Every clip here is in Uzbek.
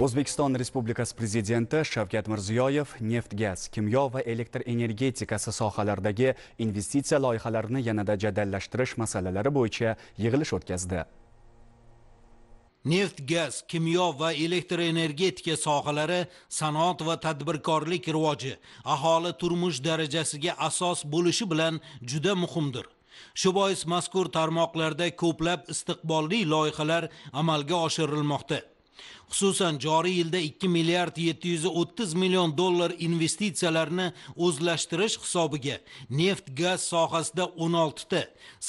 O'zbekiston Respublikasi Prezidenti Shavkat Mirziyoyev neft-gaz, kimyo va elektr energetikasi sohalaridagi investitsiya loyihalarini yanada jadallashtirish masalalari bo'yicha yig'ilish o'tkazdi. Neft, gaz, kimyo va elektr energetika sohalari sanoat va tadbirkorlik rivoji, aholi turmush darajasiga asos bo'lishi bilan juda muhimdir. Shu bois mazkur tarmoqlarda ko'plab istiqbolli loyihalar amalga oshirilmoqda. Xususan joriy yilda 2 milliard 730 million dollar investitsiyalarni o'zlashtirish hisobiga neft gaz sohasida 16 ta,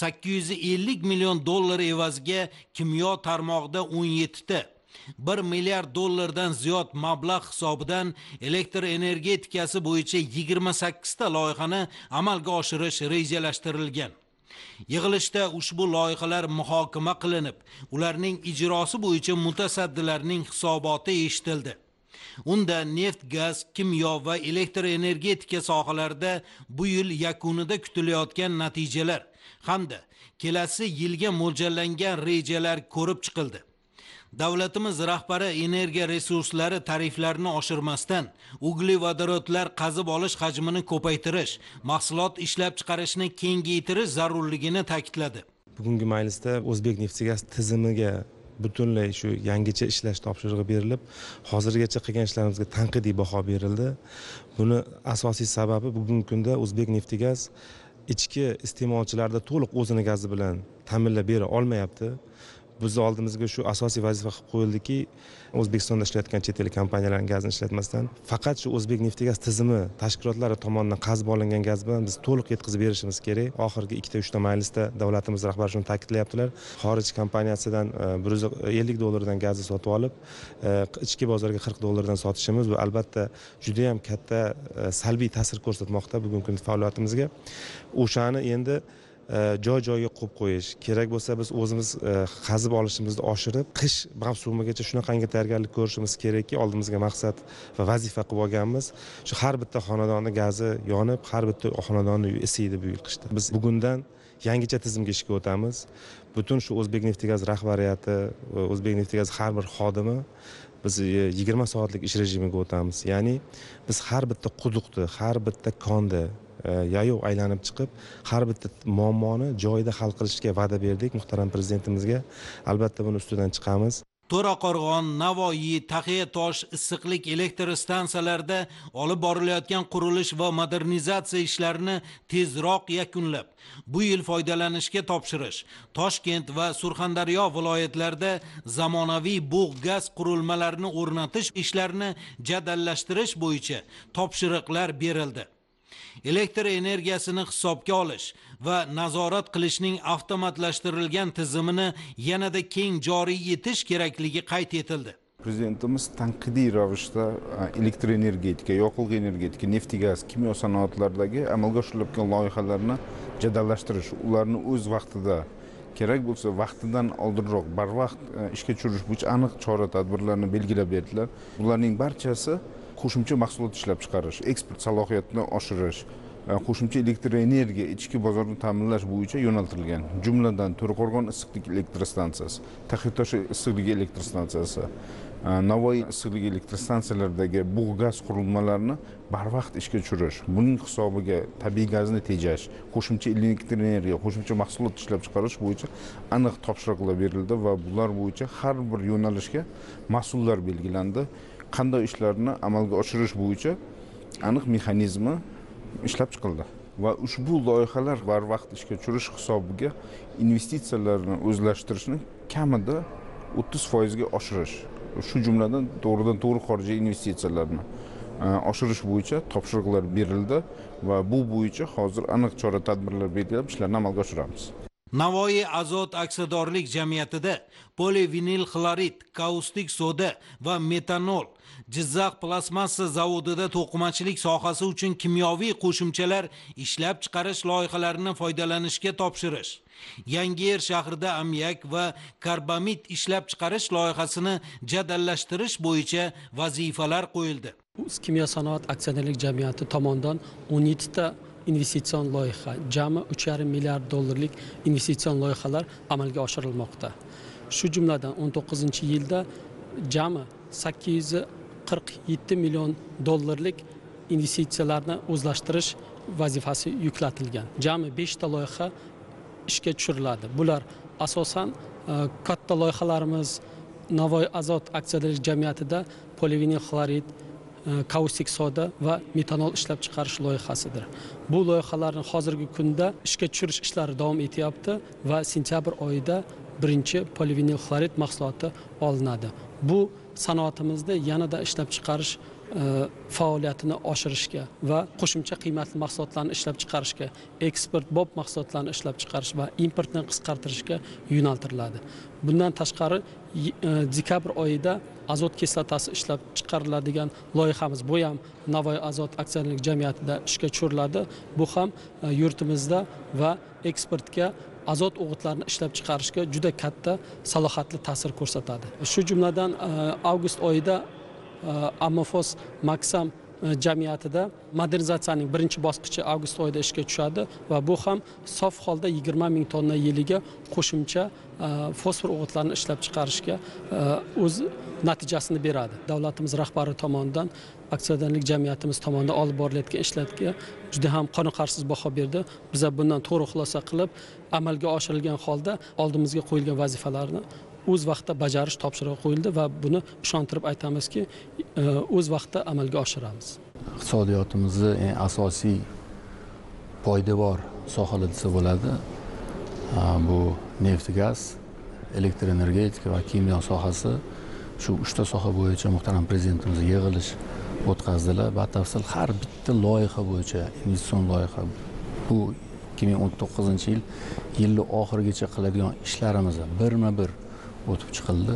850 million dollar evaziga kimyo tarmog'ida 17 ta, 1 milliard dollardan ziyod mablag' hisobidan elektr energetikasi bo'yicha 28 ta loyihani amalga oshirish rejalashtirilgan. Yig'ilishda ushbu loyihalar muhokama qilinib, ularning ijrosi bo'yicha mutasaddilarning hisoboti eshitildi. Unda neft, gaz, kimyo va elektr energetika sohalarida bu yil yakunida kutilayotgan natijalar hamda kelasi yilga mo'ljallangan rejalar ko'rib chiqildi. Davlatimiz rahbari energiya resurslari tariflarini oshirmasdan, uglevodorodlar qazib olish hajmini ko'paytirish, mahsulot ishlab chiqarishni kengaytirish zarurligini ta'kidladi. Bugungi majlisda O'zbek neft-gaz tizimiga butunlay shu yangicha ishlash topshirig'i berilib, hozirgacha qilgan ishlarimizga tanqidiy baho berildi. Buni asosiy sababi bugungi kunda O'zbek neft-gaz ichki iste'molchilarda to'liq o'zini gazi bilan ta'minlab bera olmayapti. Biz oldimizga shu asosiy vazifa qilib qo'yildiki, O'zbekistonda ishlayotgan chet el kompaniyalarning gazini ishlatmasdan faqat shu O'zbek neft-gaz tizimi tashkilotlari tomonidan qazib olingan gaz bilan biz to'liq yetkazib berishimiz kerak. Oxirgi 2-3 ta majlisda davlatimiz rahbari shuni ta'kidlayaptilar. Xorij kompaniyasidan 150 dollardan gazni sotib olib, ichki bozorga 40 dollardan sotishimiz bu albatta juda ham katta salbiy ta'sir ko'rsatmoqda bugungi kunda faoliyatimizga. O'shani endi joy-joyiga qo'yib qo'yish kerak bo'lsa, biz o'zimiz qazib olishimizni oshirib, qish mavsumigacha shunaqangi tayyorgarlik ko'rishimiz kerakki, oldimizga maqsad va vazifa qilib olganmiz. Shu har bitta xonadonni gazi yonib, har bitta xonadonni isiydi bu yil qishda. Biz bugundan yangicha tizimga ishga o'tamiz. Butun shu O'zbek neft-gaz rahbariyati, O'zbek neft-gaz har bir xodimi biz 20 soatlik ish rejimiga o'tamiz. Ya'ni biz har bitta quduqni, har bitta konni yayov aylanib chiqib, har bitta muammoni joyida hal qilishga va'da berdik muhtaram prezidentimizga. Albatta buni ustidan chiqamiz. To'raqo'rg'on, Navoiy, Taxiatosh issiqlik elektr stansiyalarida olib borilayotgan qurilish va modernizatsiya ishlarini tezroq yakunlab, bu yil foydalanishga topshirish, Toshkent va Surxondaryo viloyatlarida zamonaviy bug' gaz qurilmalarini o'rnatish ishlarini jadallashtirish bo'yicha topshiriqlar berildi. Elektr energiyasini hisobga olish va nazorat qilishning avtomatlashtirilgan tizimini yanada keng joriy etish kerakligi qayd etildi. Prezidentimiz tanqidiy ravishda elektr energetika, yoqilg'i energetika, neft-gaz, kimyo sanoatlaridagi amalga oshirilayotgan loyihalarni jadallashtirish, ularni o'z vaqtida kerak bo'lsa vaqtidan oldinroq barvaqt ishga tushirish bo'yicha aniq chora-tadbirlarni belgilab berdilar. Ularning barchasi qo'shimcha mahsulot ishlab chiqarish, eksport salohiyatini oshirish, qo'shimcha elektr energiya ichki bozorni ta'minlash bo'yicha yo'naltirilgan. Jumladan To'raqo'rg'on issiqlik elektr stansiyasi, Taxiatosh issiqlik elektr stansiyasi, Navoiy issiqlik elektr stansiyalaridagi bug' gaz qurilmalarini barvaqt ishga tushirish, buning hisobiga tabiiy gazni tejash, qo'shimcha elektr energiya, qo'shimcha mahsulot ishlab chiqarish bo'yicha aniq topshiriqlar berildi va bular bo'yicha har bir yo'nalishga mas'ullar belgilandi. Qanday ishlarni amalga oshirish bo'yicha aniq mexanizmi ishlab chiqildi va ushbu loyihalar barvaqt ishga tushirish hisobiga investitsiyalarni o'zlashtirishni kamida 30% ga oshirish, shu jumladan to'g'ridan to'g'ri xorijiy investitsiyalarni oshirish bo'yicha topshiriqlar berildi va bu bo'yicha hozir aniq chora-tadbirlar belgilab ishlarni amalga oshiramiz. Navoiy azot aksiyadorlik jamiyatida polivinil xlorid, kaustik soda va metanol, Jizzax plastmassa zavodida to'qimachilik sohasi uchun kimyoviy qo'shimchalar ishlab chiqarish loyihalarini foydalanishga topshirish, Yangiyer shahrida ammiak va karbamid ishlab chiqarish loyihasini jadallashtirish bo'yicha vazifalar qo'yildi. Kimyo sanoat aksionerlik jamiyati tomonidan 17 ta investitsion loyiha, jami 3,5 milliard dollarlik investitsion loyihalar amalga oshirilmoqda. Shu jumladan 19-yilda jami $847 million investitsiyalarni o'zlashtirish vazifasi yuklatilgan. Jami 5 ta loyiha ishga tushiriladi. Bular asosan katta loyihalarimiz Navoiy azot aksiyadorlik jamiyatida polivinil xlorid, kaustik soda va metanol ishlab chiqarish loyihasidir. Bu loyihalarni hozirgi kunda ishga tushirish ishlari davom etyapti va sentyabr oyida birinchi polivinil xlorid mahsuloti olinadi. Bu sanoatimizda yanada ishlab chiqarish faoliyatini oshirishga va qo'shimcha qiymatli mahsulotlarni ishlab chiqarishga, eksportbop mahsulotlarni ishlab chiqarish va importni qisqartirishga yo'naltiriladi. Bundan tashqari dekabr oyida azot kislotasi ishlab chiqariladigan loyihamiz bu ham Navoiy azot aksiyadorlik jamiyatida ishga tushiriladi. Bu ham yurtimizda va eksportga azot o'g'itlarini ishlab chiqarishga juda katta salohiyatli ta'sir ko'rsatadi. Shu jumladan avgust oyida Amofos Maksam jamiyatida modernizatsiyaning birinchi bosqichi avgust oyida ishga tushadi va bu ham sof holda 20 ming tonna yiliga qo'shimcha fosfor o'g'itlarini ishlab chiqarishga o'z natijasini beradi. Davlatimiz rahbari tomonidan aksiyadorlik jamiyatimiz tomonidan olib borilayotgan ishlarga juda ham qoniqarsiz baho berdi. Biz bundan to'g'ri xulosa qilib, amalga oshirilgan holda oldimizga qo'yilgan vazifalarni o'z vaqtida bajarish topshirig'i qo'yildi va buni ishontirib aytamizki, o'z vaqtida amalga oshiramiz. Iqtisodiyotimizni eng asosiy poydevor sohalar desa bo'ladi. Bu neft, gaz, elektr energetika va kimyo sohasi. Shu 3 ta soha bo'yicha muhtaram prezidentimiz yig'ilish o'tkazdilar. Batafsil har bitta loyiha bo'yicha investitsion loyiha bu 2019-yil oxirigacha qiladigan ishlarimizni birma-bir o'tib chiqildi.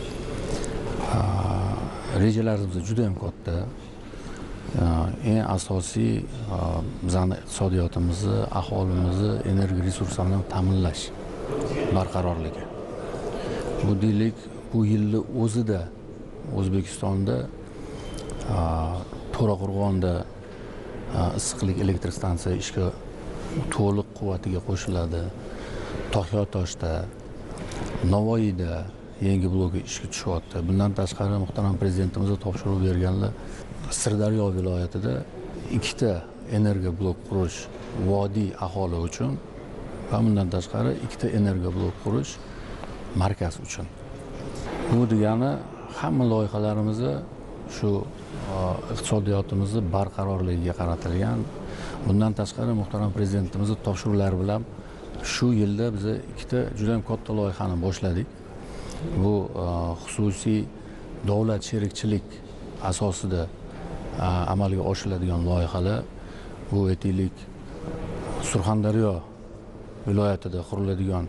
Rejalarimiz juda ham katta. Eng asosiy bizning iqtisodiyotimizni, aholimizni energiya resurslari bilan ta'minlash barqarorligi. Bu deylik, bu yilning o'zida O'zbekistonda To'raqo'rg'onda issiqlik elektr stansiyasi ishga to'liq quvvatiga qo'shiladi. Toshyotoshda, Navoiyda yangi bloki ishga tushyapti. Bundan tashqari muhtaram prezidentimiz topshiriq berganlar Sirdaryo viloyatida 2 ta energiya blok qurish vodiy aholi uchun va bundan tashqari 2 ta energiya blok qurish markaz uchun. Bu degani hamma loyihalarimiz shu iqtisodiyotimizni barqarorligiga qaratilgan. Bundan tashqari muhtaram prezidentimiz topshiriqlari bilan shu yilda biz 2 ta juda ham katta loyihani boshladik. Bu xususiy davlat sherikchilik asosida amalga oshiriladigan loyihalar. Bu aytaylik Surxondaryo viloyatida quriladigan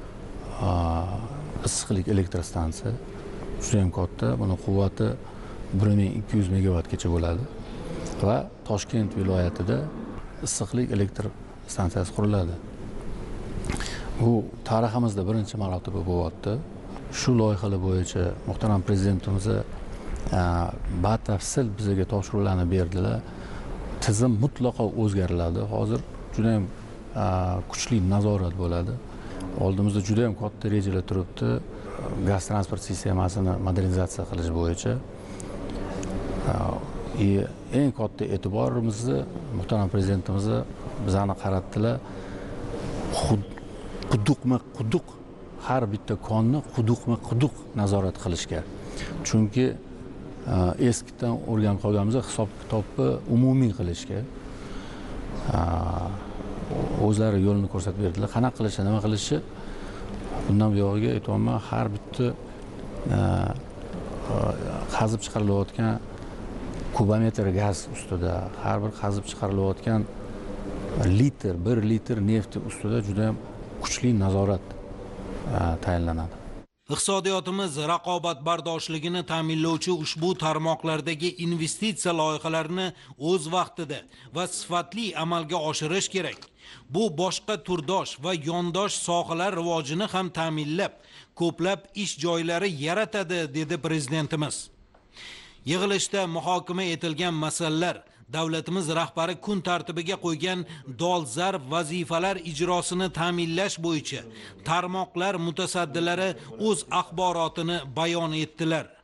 issiqlik elektr stansiyasi juda ham katta. Buni quvvati 1200 megavatgacha bo'ladi va Toshkent viloyatida issiqlik elektr stansiyasi quriladi. Bu tariximizda birinchi marotaba bo'lyapti. Shu loyihalar bo'yicha muhtaram prezidentimiz batafsil bizga topshiriqlarni berdilar. Tizim mutlaqo o'zgariladi. Hozir juda ham kuchli nazorat bo'ladi. Oldimizda juda ham katta rejalar turibdi. Gaz transport sistemasini modernizatsiya qilish bo'yicha. Eng katta e'tiborimizni muhtaram prezidentimiz bizani qaratdilar. Quduqma-quduq har bitta konni quduqma-quduq nazorat qilishga. Chunki eskidan o'rganib qolganmiz, hisob-kitobni umumiy qilishga. O'zlari yo'lni ko'rsatib berdilar. Qanaqa qilish, nima qilishi. Bundan buyog'iga aytayman, har bitta qazib chiqarilayotgan kubometr gaz ustida, har bir qazib chiqarilayotgan 1 litr neft ustida juda ham kuchli nazorat tayinlanadi. Iqtisodiyotimiz raqobatbardoshligini ta'minlovchi ushbu tarmoqlardagi investitsiya loyihalarini o'z vaqtida va sifatli amalga oshirish kerak. Bu boshqa turdosh va yondosh sohalar rivojini ham ta'minlab, ko'plab ish joylari yaratadi, dedi prezidentimiz. Yig'ilishda muhokama etilgan masalalar davlatimiz rahbari kun tartibiga qo'ygan dolzarb vazifalar ijrosini ta'minlash bo'yicha tarmoqlar mutasaddilari o'z axborotini bayon etdilar.